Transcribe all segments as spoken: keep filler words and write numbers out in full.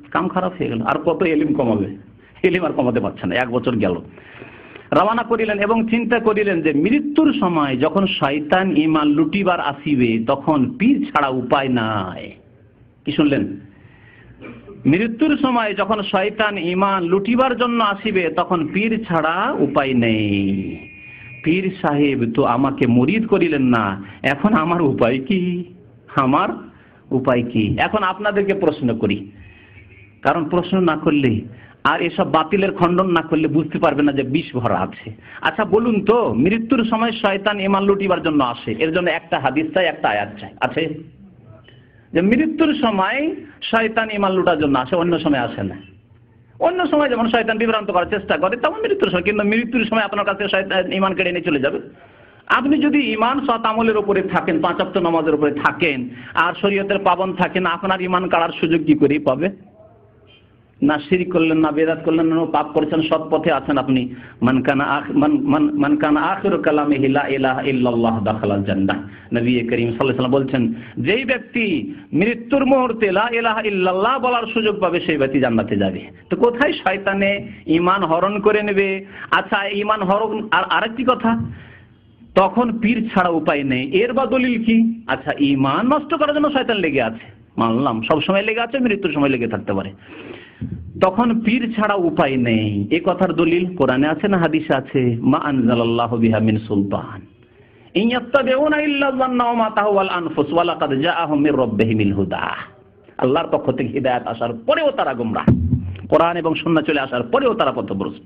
কাম খারাপ হয়ে গেল। আর কত এলিম কমাবে, এলিম আর কমাতে পারছে না, এক বছর গেল। রওনা করিলেন এবং চিন্তা করিলেন যে মৃত্যুর সময় যখন শয়তান ঈমান লুটিবার আসিবে তখন পীর ছাড়া উপায় নাই। কি শুনলেন? মৃত্যুর সময় যখন শয়তান ঈমান লুটিবার জন্য আসিবে তখন পীর ছাড়া উপায় নেই। পীর সাহেব তো আমাকে মুরিদ করিলেন না, এখন আমার উপায় কি? আমার উপায় কি? এখন আপনাদেরকে প্রশ্ন করি, কারণ প্রশ্ন না করলে আর এসব বাতিলের খণ্ডন না করলে বুঝতে পারবে না যে বিষ ভরা আছে। আচ্ছা বলুন তো, মৃত্যুর সময় শয়তান ঈমান লুটিবার জন্য আসে, এর জন্য একটা হাদিস চাই, একটা আয়াত চাই, আছে? যে মৃত্যুর সময় শয়তান ঈমান লুটার জন্য আসে, অন্য সময় আসে না। অন্য সময় যেমন শয়তান বিভ্রান্ত করার চেষ্টা করে তেমন মৃত্যুর সময়, কিন্তু মৃত্যুর সময় আপনার কাছে শয়তান ঈমান কেড়ে নিয়ে চলে যাবে। আপনি যদি ঈমান সৎ আমলের উপরে থাকেন, পাঁচ ওয়াক্ত নামাজের উপরে থাকেন আর শরীয়তের পাবন থাকেন, আপনার ঈমান কাড়ার সুযোগ কি করে পাবে? না শিরক করলেন, না বেদাত করলেন, না পাপ করেছেন, সৎ পথে আছেন আপনি। মান কানা মান মান কানা আখিরু কালামিহি লা ইলাহা ইল্লাল্লাহ দাখালাল জান্নাহ। নবী করিম সাল্লাল্লাহু আলাইহি ওয়াসাল্লাম বলছেন, যেই ব্যক্তি মৃত্যুর মুহূর্তে লা ইলাহা ইল্লাল্লাহ বলার সুযোগ পাবে সেই ব্যক্তি জান্নাতে যাবে। তো কোথায় শয়তানে ঈমান হরণ করে নেবে? আচ্ছা ঈমান হরণ, আর আরেকটি কথা, তখন পীর ছাড়া উপায় নেই, এর বা দলিল কি? আচ্ছা ঈমান নষ্ট করার জন্য শয়তান লেগে আছে, মানলাম, সব সময় লেগে আছে, মৃত্যুর সময় লেগে থাকতে পারে, তখন পীর ছাড়া উপায় নেই, এ কথার দলিল কোরআনে আছে না হাদিসে আছে? মা আনজালাল্লাহু বিহা মিন সুলতান ইন ইয়াত্তাবিউনা ইল্লা যান্না ওয়া মা তাহওয়াল আনফুস ওয়া লাকাদ জাআহুম মির রাব্বিহিমিল হুদা। আল্লাহর পক্ষ থেকে হিদায়াত আসার পরেও তারা গোমরাহ, কোরআন এবং সুন্নাহ চলে আসার পরেও তারা পথভ্রষ্ট।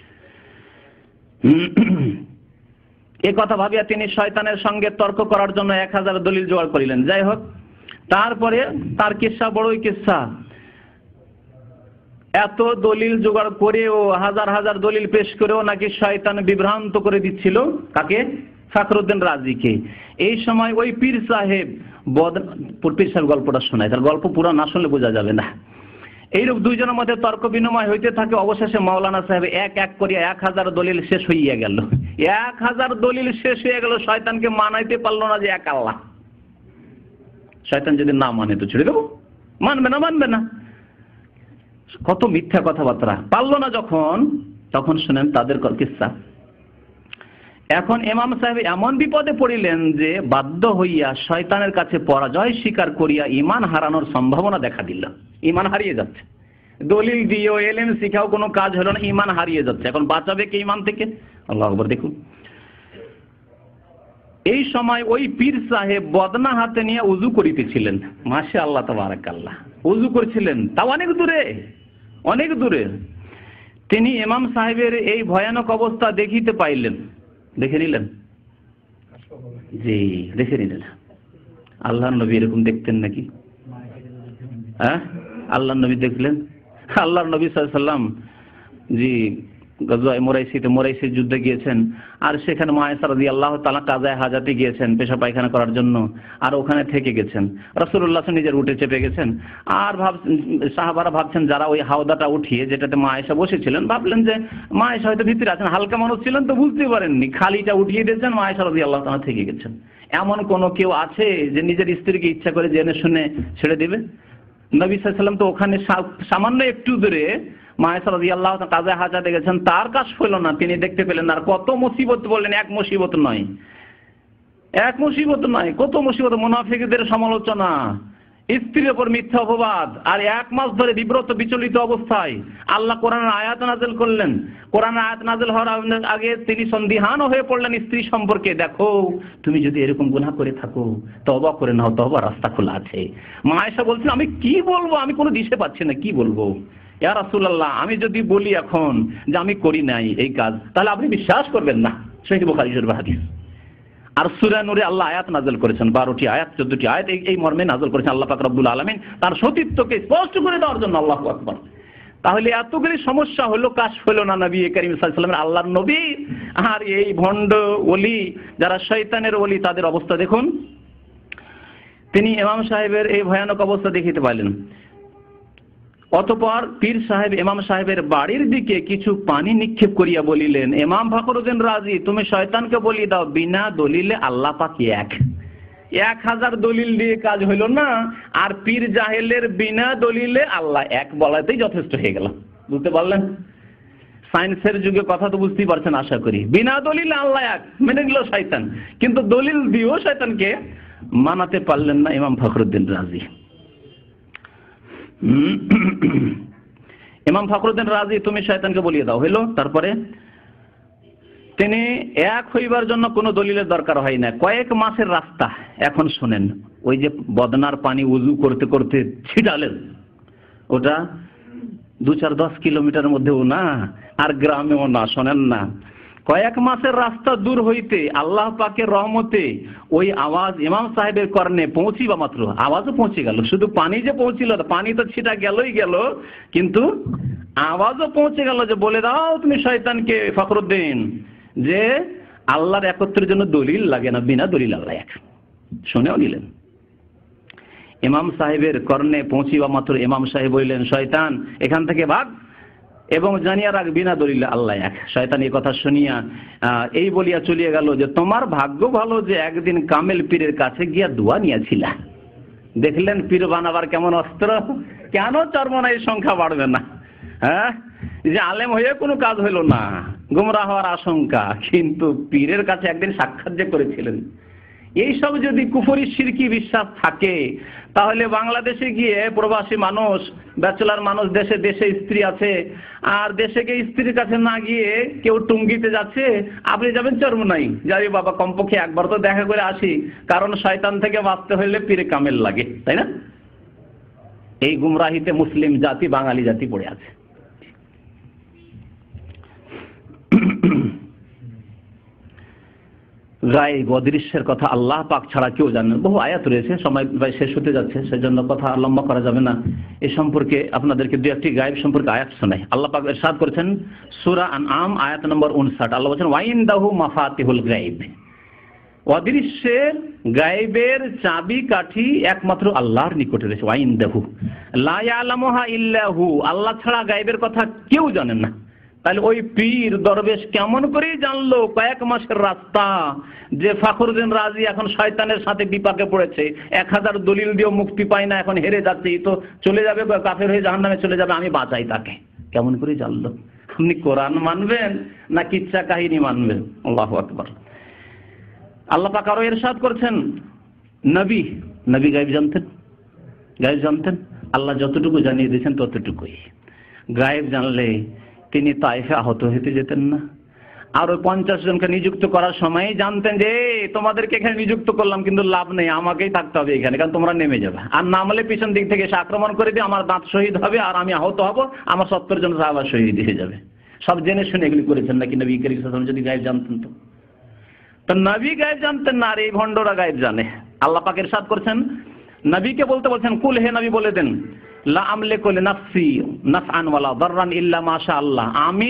এই কথা ভাবিয়া তিনি শয়তানের সঙ্গে তর্ক করার জন্য এক হাজার দলিল জোগাড় করিলেন। যাই হোক, তারপরে তার কিসসা বড়ই কিসসা। এত দলিল জোগাড় করেও, হাজার হাজার দলিল পেশ করেও নাকি শয়তান বিভ্রান্ত করে দিচ্ছিল কাকে? ফখরুদ্দিন রাজিকে। এই সময় ওই পীর সাহেব পীর সাহেব গল্পটা শোনায়, তার গল্প পুরো না শুনলে বোঝা যাবে না। এইরূপ দুইজনের মধ্যে তর্ক বিনিময় হইতে থাকে। অবশেষে মাওলানা সাহেব এক এক করিয়া এক হাজার দলিল শেষ হইয়া গেল। এক হাজার দলিল শেষ হয়ে গেল, শয়তানকে মানাইতে পারলো না যে এক আল্লাহ। শয়তান যদি না মানে তো ছেড়ে দেবো, মানবে না মানবে না, কত মিথ্যা কথাবার্তা। পারলো না যখন, তখন শুনেন তাদের কিসসা। এখন ইমাম সাহেব এমন বিপদে পড়িলেন যে বাধ্য হইয়া শয়তানের কাছে পরাজয় স্বীকার করিয়া ঈমান হারানোর সম্ভাবনা দেখা দিল। ঈমান হারিয়ে যাচ্ছে, দলিল দিয়েও এলেম শিখাও কোনো কাজ হলো না, ঈমান হারিয়ে যাচ্ছে। এখন বাঁচাবে কে ঈমান থেকে? আল্লাহু আকবার। দেখুন এই সময় ওই পীর সাহেব বদনা হাতে নিয়ে উযু করিতেছিলেন। মাশাআল্লাহ তাবারাকাল্লাহ, উযু করছিলেন, তাও অনেক দূরে, অনেক দূরে। তিনি ইমাম সাহেবের এই ভয়ানক অবস্থা দেখিতে পাইলেন, দেখে নিলেন, জি দেখে নিলেন। আল্লাহর নবী এরকম দেখতেন নাকি? হ্যাঁ, আল্লাহর নবী দেখলেন। আল্লাহর নবী সাল্লাল্লাহু আলাইহি ওয়াসাল্লাম জি গজওয়ায়ে মুরাইসিতে মুরাইসির যুদ্ধে গিয়েছেন, আর সেখানে মা আয়েশা রাদিয়াল্লাহু তাআলা কাজায়ে হাজাতে গিয়েছেন পেশা পায়খানা করার জন্য, আর ওখানে থেকে গেছেন। রাসূলুল্লাহ নিজের উঠে চেপে গেছেন, আর ভাব সাহাবারা ভাবছেন যারা ওই হাওদাটা উঠিয়ে যেটাতে মা আয়েশা বসেছিলেন, ভাবলেন যে মা আয়েশা হয়তো ভিতরে আছেন, হালকা মানুষ ছিলেন তো বুঝতে পারেননি, খালিটা উঠিয়ে দিয়েছেন, মা আয়েশা রাদিয়াল্লাহু তাআলা থেকে গেছেন। এমন কোন কেউ আছে যে নিজের স্ত্রীকে ইচ্ছা করে জেনে শুনে ছেড়ে দিবে? নবী সাল্লাল্লাহু আলাইহি ওয়াসাল্লাম তো ওখানে সামান্য একটু দূরে মা আয়েশা রাদিয়াল্লাহু তাআলা কাজে হাজাতে গেছেন, তার কাজ হইল না, তিনি দেখতে পেলেন। আর কত মুসিবত বললেন, এক মুসিবত নয়, এক মুসিবত নয়, কত মুসিবত। মুনাফিকদের সমালোচনা, স্ত্রীর উপর মিথ্যা অপবাদ, আর এক মাস ধরে বিব্রত বিচলিত অবস্থায় আল্লাহ কোরআনের আয়াত নাযিল করলেন। কোরআনের আয়াত নাযিল হওয়ার আগে তিনি সন্দিহান হয়ে পড়লেন স্ত্রী সম্পর্কে। দেখো তুমি যদি এরকম গুনাহ করে থাকো তওবা করে নাও, তওবা রাস্তা খোলা আছে। মা আয়েশা বলছেন আমি কি বলবো, আমি কোনো দিশে পাচ্ছি না, কি বলবো। ইয়া রাসূলুল্লাহ, আমি যদি বলি এখন যে আমি করি নাই এই কাজ, তাহলে আপনি বিশ্বাস করবেন না। সহিহ বুখারী শরীফের হাদিস। আর সূরা নূরে আল্লাহ আয়াত নাযিল করেছেন, বারোটি আয়াত, চোদ্দটি আয়াত এই মর্মে নাযিল করেছেন আল্লাহ পাক রব্বুল আলামিন তার সতীত্বকে স্পষ্ট করে দেওয়ার জন্য। আল্লাহু আকবার। তাহলে এতগুলি সমস্যা হলো, কাশ হলো না নবী করিম সাল্লাল্লাহু আলাইহি ওয়াসাল্লামের, আল্লাহর নবী আর এই ভণ্ড ওলি যারা শয়তানের ওলি তাদের অবস্থা দেখুন। তিনি ইমাম সাহেবের এই ভয়ানক অবস্থা দেখিতে পাইলেন। অতঃপর পীর সাহেব ইমাম সাহেবের বাড়ির দিকে কিছু পানি নিক্ষেপ করিয়া বলিলেন, ইমাম ফখরুদ্দিন রাজি, তুমি শয়তানকে বলি দাও বিনা দলিলে আল্লাহ পাক এক। এক হাজার দলিল দিয়ে কাজ হইল না, আর পীর জাহেলের বিনা দলিলে আল্লাহ এক বলাতেই যথেষ্ট হয়ে গেল। বুঝতে পারলেন? সায়েন্সের যুগে কথা তো বুঝতেই পারছেন আশা করি। বিনা দলিলে আল্লাহ এক মেনে নিল শয়তান, কিন্তু দলিল দিয়েও শয়তানকে মানাতে পারলেন না ইমাম ফখরুদ্দিন রাজি। ইমাম ফখরুদ্দিন রাজি তুমি শয়তানকে বলিয়ে দাও, হইল। তারপরে তিনি এক হইবার জন্য কোনো দলিলের দরকার হয় না, কয়েক মাসের রাস্তা। এখন শোনেন, ওই যে বদনার পানি উজু করতে করতে ছিটালেন, ওটা দু চার দশ কিলোমিটার মধ্যেও না, আর গ্রামেও না। শোনেন না, কয়েক মাসের রাস্তা দূর হইতে আল্লাহ পাকের রহমতে ওই আওয়াজ ইমাম সাহেবের কর্ণে পৌঁছিবা মাত্র আওয়াজও পৌঁছে গেল। শুধু পানি যে পৌঁছিল, পানি তো ছিটা গেলই গেল, কিন্তু আওয়াজও পৌঁছে গেল যে বলে দাও তুমি শয়তানকে ফখরুদ্দিন যে আল্লাহর একত্রের জন্য দলিল লাগে না, বিনা দলিল আল্লাহ এক। শুনেও নিলেন। ইমাম সাহেবের কর্ণে পৌঁছিবা মাত্র ইমাম সাহেব বললেন, শয়তান এখান থেকে ভাগ এবং জানিয়া রাখ বিনা দলিল আল্লাহ এক। শয়তান এই কথা শুনিয়া এই বলিয়া চলিয়া গেল যে তোমার ভাগ্য ভালো যে একদিন কামেল পীরের কাছে গিয়া দোয়া নিয়েছিলা। দেখলেন পীর বানাবার কেমন অস্ত্র। কেন চরমনাই সংখ্যা বাড়বে না? হ্যাঁ, যে আলেম হয়ে কোনো কাজ হইল না, গুমরাহ হওয়ার আশঙ্কা, কিন্তু পীরের কাছে একদিন সাক্ষাৎ যে করেছিলেন। এইসব যদি কুফরি শিরকি বিশ্বাস থাকে, তাহলে বাংলাদেশে গিয়ে প্রবাসী মানুষ, ব্যাচেলার মানুষ, দেশে দেশে স্ত্রী আছে, আর দেশে গিয়ে স্ত্রীর কাছে না গিয়ে কেউ টুঙ্গিতে যাচ্ছে, আপনি যাবেন চরমনাই, যাবি বাবা কমপক্ষে একবার তো দেখা করে আসি, কারণ শয়তান থেকে বাঁচতে হইলে পীরে কামেল লাগে, তাই না? এই গুমরাহিতে মুসলিম জাতি, বাঙালি জাতি পড়ে আছে। গায়েব অদৃশ্যের কথা আল্লাহ পাক ছাড়া কেউ জানেন। বহু আয়াত রয়েছে, সময় শেষ হতে যাচ্ছে, সেজন্য কথা লম্বা করা যাবে না। এই সম্পর্কে আপনাদেরকে দু একটি গায়েব সম্পর্কে আয়াত শোনাই। আল্লাহ পাক ইরশাদ করেছেন সূরা আনআম আয়াত নম্বর উনষাট। আল্লাহ বলেছেন ওয়াইনদাহু মাফাতিহুল গায়ব, অদৃশ্যের গায়েবের চাবি কাঠি একমাত্র আল্লাহর নিকটে রয়েছে। ওয়াইনদাহু লা ইয়ালামুহা ইল্লাহু, আল্লাহ ছাড়া গায়েবের কথা কেউ জানেন না। তাহলে ওই পীর দরবেশ কেমন করে জানলো কয়েক মাসের রাস্তা যে ফখরুদ্দিন রাজি এখন শয়তানের সাথে বিপাকে পড়েছে, এক হাজার দলিল দিয়েও মুক্তি পায় না, এখন হেরে যাচ্ছে, তো চলে যাবে, কাফের হয়ে জাহান্নামে চলে যাবে, আমি বাঁচাই তাকে। কেমন করে জানলো? আপনি কোরআন মানবেন না কিচ্ছা কাহিনী মানবেন? আল্লাহু আকবার। আল্লাহ পাক আরো ইরশাদ করছেন, নবী নবী গায়েব জানতেন, গায়েব জানতেন। আল্লাহ যতটুকু জানিয়ে দিয়েছেন ততটুকুই। গায়েব জানলে তিনি তায়েফে আহত হতে যেতেন না। আর ওই পঞ্চাশ জনকে নিযুক্ত করার সময় জানতেন যে তোমাদেরকে এখানে নিযুক্ত করলাম, কিন্তু লাভ নেই, আমাকেই থাকতে হবে এখানে, কারণ তোমরা নেমে যাবে, আর নামলে পিছন দিক থেকে এসে আক্রমণ করে দিয়ে আমার দাঁত শহীদ হবে, আর আমি আহত হব, আমার সত্তর জন সাহাবা শহীদ হয়ে যাবে। সব জেনে শুনে এগুলি করেছেন নাকি নবী করিম সাল্লাল্লাহু আলাইহি ওয়াসাল্লাম যদি গায়েব জানতেন তো? তো নবী গায়েব জানতেন না, আর এই ভণ্ডরা গায়েব জানে। আল্লাহ পাক ইরশাদ করছেন, নবীকে বলতে বলছেন, কুল হে নবী বলে দেন, লা আমলিকু লিনাফসি নাফআন ওয়ালা দাররান ইল্লা মাশা আল্লাহ, আমি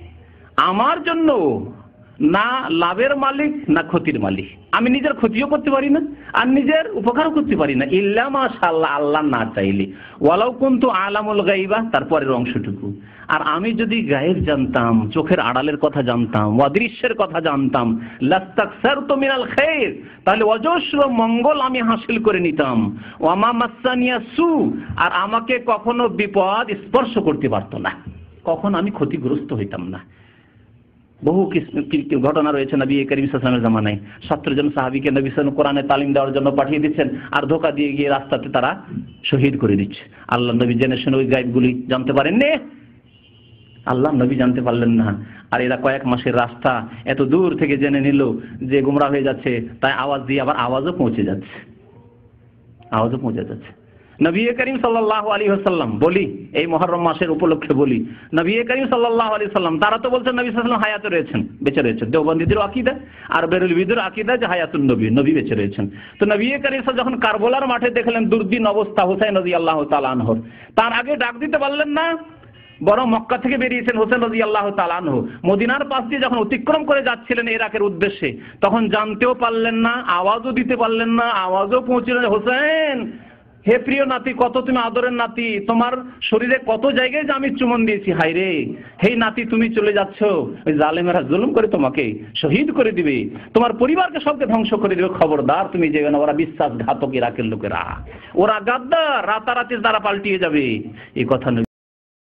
আমার জন্য না লাভের মালিক না ক্ষতির মালিক, আমি নিজের ক্ষতিও করতে পারি না আর নিজের উপকারও করতে পারি না, ইল্লা মাশা আল্লাহ, আল্লাহ না চাইলে। ওয়ালাউ কুনতু আলামুল গায়বা, তারপরের অংশটুকু, আর আমি যদি গায়েব জানতাম, চোখের আড়ালের কথা জানতাম, অদৃশ্যের কথা জানতাম, লাস্তাকসারতু মিনাল খায়র, তাহলে অজস্র মঙ্গল আমি হাসিল করে নিতাম। ওয়ামা মাসানিয়া সু, আর আমাকে কখনো বিপদ স্পর্শ করতে পারতো না, কখনো আমি ক্ষতিগ্রস্ত হইতাম না। বহু ঘটনা রয়েছে নবী করিম সাল্লাল্লাহু আলাইহি ওয়াসাল্লামের জামানায়। সত্তর জন সাহাবীকে নবী সাল্লাল্লাহু আলাইহি ওয়াসাল্লাম কোরআনে তালিম দেওয়ার জন্য পাঠিয়ে দিচ্ছেন, আর ধোঁকা দিয়ে গিয়ে রাস্তাতে তারা শহীদ করে দিচ্ছে। আল্লাহ নবী জেনে শুনে ওই গায়েবগুলি জানতে পারেননি, আল্লাহ নবী জানতে পারলেন না। আর এরা কয়েক মাসের রাস্তা এত দূর থেকে জেনে নিল যে গুমরাহ হয়ে যাচ্ছে, তাই আওয়াজ দিয়ে আবার আওয়াজও পৌঁছে যাচ্ছে, আওয়াজও পৌঁছে যাচ্ছে। নবী করিম সাল্লাল্লাহু আলাইহি ওয়াসাল্লাম, বলি এই মুহররম মাসের উপলক্ষে বলি, নবী করিম সাল্লাল্লাহু আলাইহি ওয়াসাল্লাম, তারা তো বলছেন নবী সাল্লাল্লাহু আলাইহি ওয়াসাল্লাম হায়াতে রয়েছেন, বেঁচে রয়েছেন। দেওবন্দীদের আকীদা আর বেরেলভীদের আকীদা যে হায়াতুন নবী, নবী বেঁচে রয়েছেন। তো নবী করিম সাল্লাল্লাহু যখন কারবালার মাঠে দেখলেন দুর্দিন অবস্থা হুসাইন রাদিয়াল্লাহু তাআলা আনহু, তার আগে ডাক দিতে পারলেন না, বরং মক্কা থেকে বেরিয়েছেন হোসেন রাদিয়াল্লাহু তাআলা আনহু, মদিনার পাশ দিয়ে যখন অতিক্রম করে যাচ্ছিলেন ইরাকের উদ্দেশ্যে, তখন জানতেও পারলেন না, আওয়াজও দিতে পারলেন না, আওয়াজও পৌঁছলেন হোসেন, হে প্রিয় নাতি, কত তুমি আদরের নাতি, তোমার শরীরে কত জায়গায় যে আমি চুমন দিয়েছি, হাই রে, হেই নাতি তুমি চলে যাচ্ছ, ওই জালেমেরা জুলুম করে তোমাকে শহীদ করে দিবে, তোমার পরিবারকে সবকে ধ্বংস করে দিবে, খবরদার তুমি যেবে না, ওরা বিশ্বাসঘাতক ইরাকের লোকেরা, ওরা গাদ্দার, রাতারাতি তারা পাল্টিয়ে যাবে। এই কথা